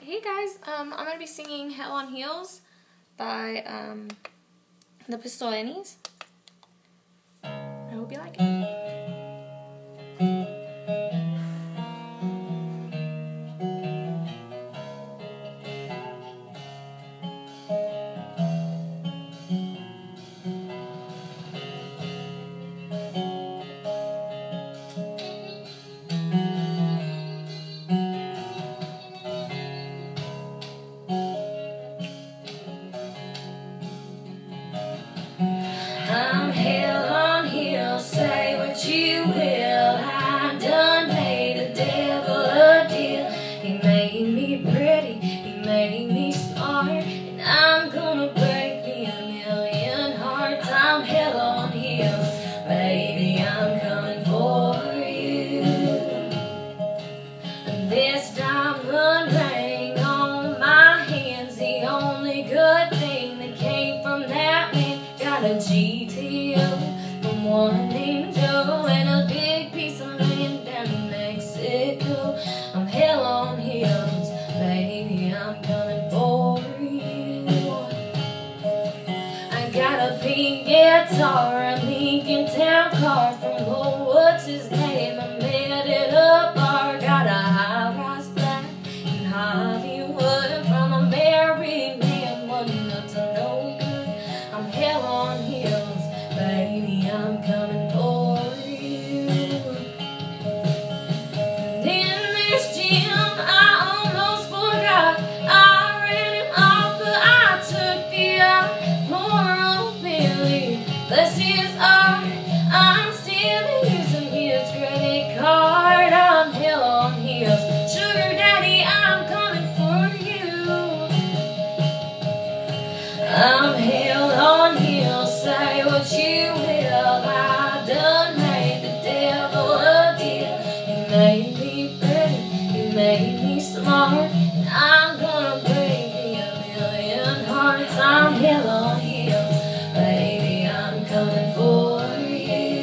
Hey guys, I'm going to be singing Hell on Heels by the Pistol Annies. I hope you like it. I'm hell on heels, say what you will. I done made the devil a deal. He made me pretty, he made me smart, and I'm gonna break me a million hearts. I'm hell on heels, baby, I'm coming for you. And this diamond ring on my hand's the only good thing that came from that man. Got a GTO from one named Joe and a big piece of land down in Mexico. I'm hell on heels, baby, I'm coming for you. I got a pink guitar, a Lincoln Town car from what's his name, I met at a bar. Got a high-rise flat in Hollywood from a married man, wasn't up to no good. I'm hell on heels, baby, I'm coming for you. Then there's Jim, I almost forgot. I ran him off, but I took the eye. Poor old Billy, bless his heart, I'm still using his credit card. I'm hell on heels, sugar daddy, I'm coming for you. I'm hell on heels, say what you will. I done made the devil a deal. He made me pretty, he made me smart, and I'm gonna break me a million hearts. I'm hell on heels, baby, I'm coming for you.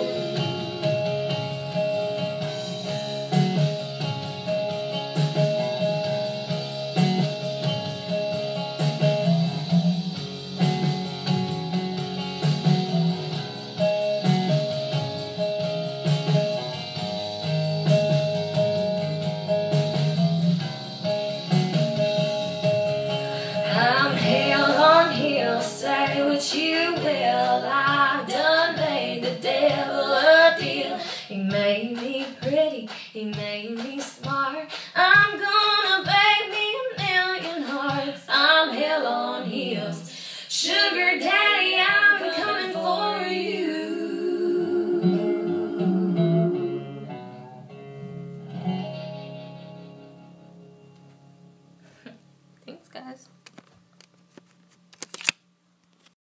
I'm hell on heels, say what you will. I done made the devil a deal. He made me pretty, he made me smart, I'm gonna bake me a million hearts. I'm hell on heels, sugar daddy, I'm coming for you. Thanks guys.